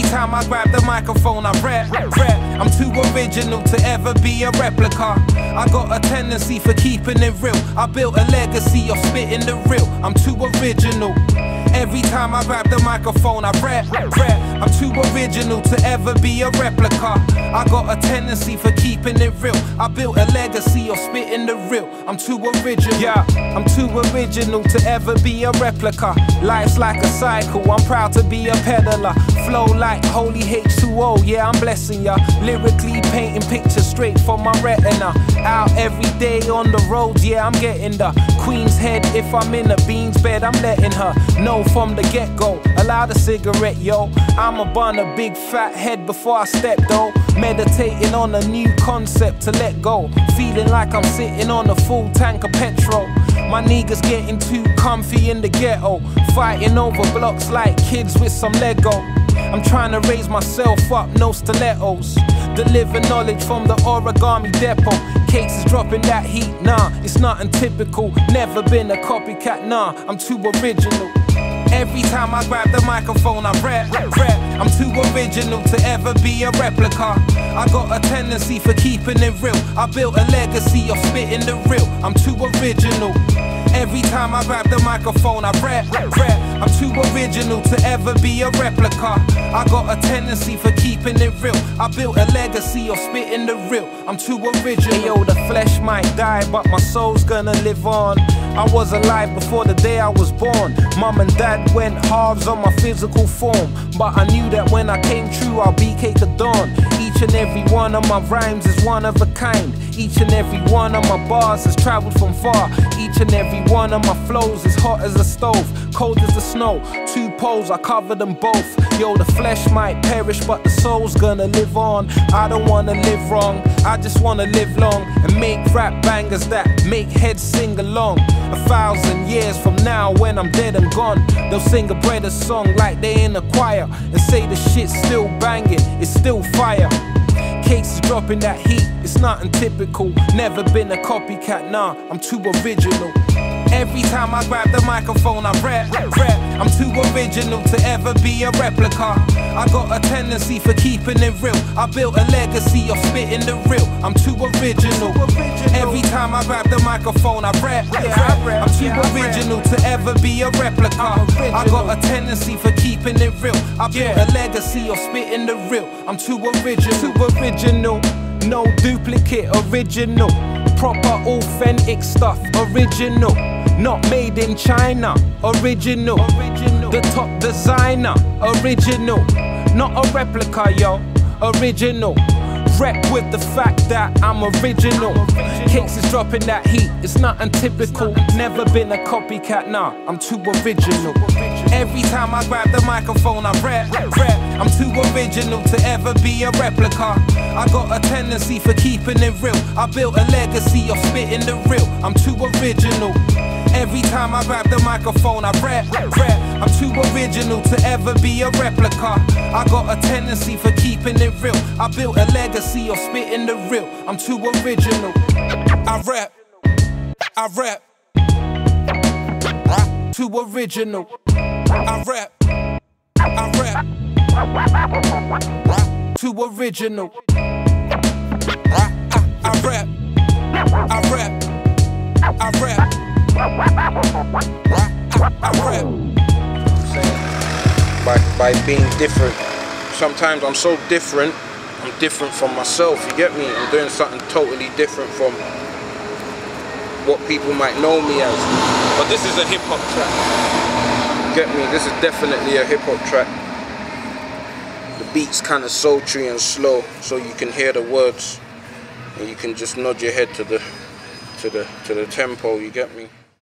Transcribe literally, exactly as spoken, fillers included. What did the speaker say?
Every time I grab the microphone, I rap, rap. I'm too original to ever be a replica. I got a tendency for keeping it real. I built a legacy of spitting the real. I'm too original. Every time I grab the microphone, I rap, rap. I'm too original to ever be a replica. I got a tendency for keeping it real. I built a legacy of spitting the real. I'm too original. Yeah, I'm too original to ever be a replica. Life's like a cycle, I'm proud to be a peddler. Flow like holy H two O, yeah, I'm blessing ya. Lyrically painting pictures straight from my retina. Out every day on the roads, yeah, I'm getting the Queen's head. If I'm in a beans bed, I'm letting her know from the get-go. Allow the cigarette, yo. I'ma burn a big fat head before I step, though. Meditating on a new concept to let go. Feeling like I'm sitting on a full tank of petrol. My niggas getting too comfy in the ghetto, fighting over blocks like kids with some Lego. I'm trying to raise myself up, no stilettos. Deliver knowledge from the origami depot. Cakes is dropping that heat, nah, it's nothing typical. Never been a copycat, nah, I'm too original. Every time I grab the microphone, I rap, rap. I'm too original to ever be a replica. I got a tendency for keeping it real. I built a legacy of spitting the real. I'm too original. Every time I grab the microphone, I rap, rap. I'm too original to ever be a replica. I got a tendency for keeping it real. I built a legacy of spitting the real. I'm too original. Hey, yo, the flesh might die, but my soul's gonna live on. I was alive before the day I was born. Mum and dad went halves on my physical form, but I knew that when I came true, I'll be cake of dawn. Each and every one of my rhymes is one of a kind. Each and every one of my bars has traveled from far. Each and every one of my flows is hot as a stove, cold as the snow. Two poles, I cover them both. Yo, the flesh might perish, but the soul's gonna live on. I don't wanna live wrong, I just wanna live long and make rap bangers that make heads sing along. A thousand years from now, when I'm dead and gone, they'll sing a brother song like they in a choir and say the shit's still banging, it's still fire. Cakes is dropping that heat, it's nothing typical. Never been a copycat, nah, I'm too original. Every time I grab the microphone, I rap, rap. I'm too original to ever be a replica. I got a tendency for keeping it real. I built a legacy of spitting the real. I'm too original. Every time I grab the microphone, I rap, rap. I'm too original to ever be a replica. I got a tendency for keeping it real. I built a legacy of spitting the real. I'm too original. Too original. No duplicate, original. Proper authentic stuff, original. Not made in China, original. The top designer, original. Not a replica, yo, original. Rep with the fact that I'm original. Cakes is dropping that heat, it's nothing typical. Never been a copycat, nah, I'm too original. Every time I grab the microphone, I rap, rap. I'm too original to ever be a replica. I got a tendency for keeping it real. I built a legacy of spitting the real. I'm too original. Every time I grab the microphone, I rap, rap. I'm too original to ever be a replica. I got a tendency for keeping it real. I built a legacy of spitting the real. I'm too original. I rap, I rap. Too original. I rap, I rap. Too original. I, I, I rap, I rap, I rap. I, I rap. By, by being different. Sometimes I'm so different, I'm different from myself, you get me? I'm doing something totally different from what people might know me as. But this is a hip hop track. You get me? This is definitely a hip hop track. The beat's kind of sultry and slow, so you can hear the words and you can just nod your head to the to the to the tempo, you get me?